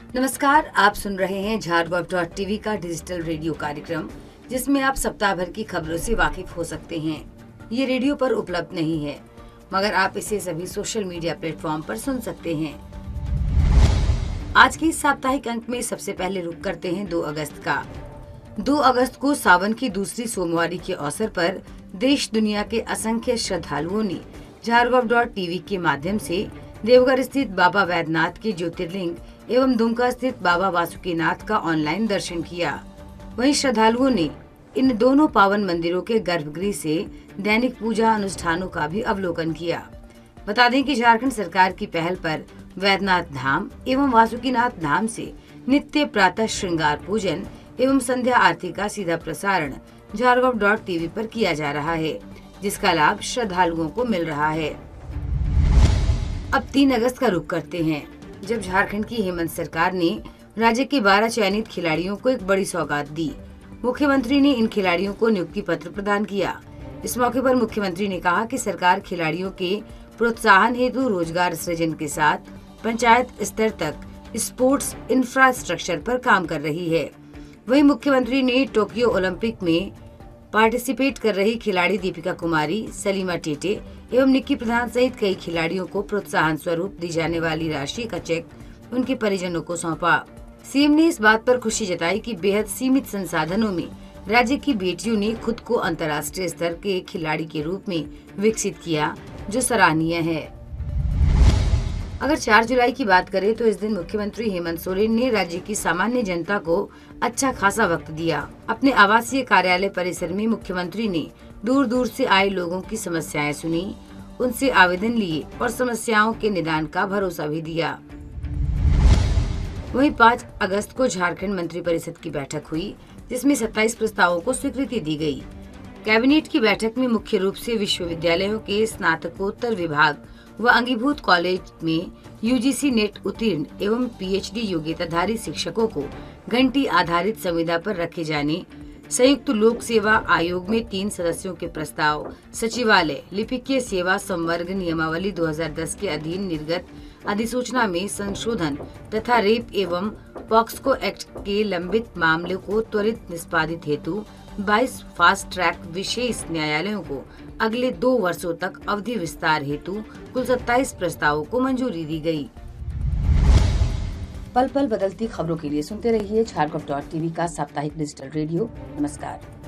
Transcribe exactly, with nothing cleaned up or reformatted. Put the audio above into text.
नमस्कार, आप सुन रहे हैं झारखंड डॉट टीवी का डिजिटल रेडियो कार्यक्रम, जिसमें आप सप्ताह भर की खबरों से वाकिफ हो सकते हैं। ये रेडियो पर उपलब्ध नहीं है, मगर आप इसे सभी सोशल मीडिया प्लेटफॉर्म पर सुन सकते हैं। आज के इस साप्ताहिक अंक में सबसे पहले रुक करते हैं दो अगस्त का। दो अगस्त को सावन की दूसरी सोमवारी के अवसर पर देश दुनिया के असंख्य श्रद्धालुओं ने झारखंड डॉट टीवी के माध्यम से देवघर स्थित बाबा वैद्यनाथ के ज्योतिर्लिंग एवं दुमका स्थित बाबा वासुकीनाथ का ऑनलाइन दर्शन किया। वहीं श्रद्धालुओं ने इन दोनों पावन मंदिरों के गर्भगृह से दैनिक पूजा अनुष्ठानों का भी अवलोकन किया। बता दें कि झारखंड सरकार की पहल पर वैद्यनाथ धाम एवं वासुकीनाथ धाम से नित्य प्रातः श्रृंगार पूजन एवं संध्या आरती का सीधा प्रसारण झारखंड डॉट टीवी पर किया जा रहा है, जिसका लाभ श्रद्धालुओं को मिल रहा है। अब तीन अगस्त का रुख करते हैं, जब झारखंड की हेमंत सरकार ने राज्य के बारह चयनित खिलाड़ियों को एक बड़ी सौगात दी। मुख्यमंत्री ने इन खिलाड़ियों को नियुक्ति पत्र प्रदान किया। इस मौके पर मुख्यमंत्री ने कहा कि सरकार खिलाड़ियों के प्रोत्साहन हेतु रोजगार सृजन के साथ पंचायत स्तर तक स्पोर्ट्स इंफ्रास्ट्रक्चर पर काम कर रही है। वहीं मुख्यमंत्री ने टोक्यो ओलंपिक में पार्टिसिपेट कर रही खिलाड़ी दीपिका कुमारी, सलीमा टेटे एवं निक्की प्रधान सहित कई खिलाड़ियों को प्रोत्साहन स्वरूप दी जाने वाली राशि का चेक उनके परिजनों को सौंपा। सीएम ने इस बात पर खुशी जताई कि बेहद सीमित संसाधनों में राज्य की बेटियों ने खुद को अंतर्राष्ट्रीय स्तर के खिलाड़ी के रूप में विकसित किया, जो सराहनीय है। अगर चार जुलाई की बात करें तो इस दिन मुख्यमंत्री हेमंत सोरेन ने राज्य की सामान्य जनता को अच्छा खासा वक्त दिया। अपने आवासीय कार्यालय परिसर में मुख्यमंत्री ने दूर दूर से आए लोगों की समस्याएं सुनी, उनसे आवेदन लिए और समस्याओं के निदान का भरोसा भी दिया। वहीं पाँच अगस्त को झारखंड मंत्री परिषद की बैठक हुई, जिसमें सत्ताईस प्रस्तावों को स्वीकृति दी गई। कैबिनेट की बैठक में मुख्य रूप से विश्वविद्यालयों के स्नातकोत्तर विभाग व अंगीभूत कॉलेज में यूजीसी नेट उत्तीर्ण एवं पीएचडी योग्यताधारी शिक्षकों को घंटी आधारित संविदा पर रखे जाने, संयुक्त लोक सेवा आयोग में तीन सदस्यों के प्रस्ताव, सचिवालय लिपिकीय सेवा संवर्ग नियमावली दो हज़ार दस के अधीन निर्गत अधिसूचना में संशोधन तथा रेप एवं पॉक्सको एक्ट के लंबित मामलों को त्वरित निष्पादित हेतु बाईस फास्ट ट्रैक विशेष न्यायालयों को अगले दो वर्षों तक अवधि विस्तार हेतु कुल सत्ताईस प्रस्तावों को मंजूरी दी गई। पल पल बदलती खबरों के लिए सुनते रहिए झारखंड डॉट टीवी का साप्ताहिक डिजिटल रेडियो। नमस्कार।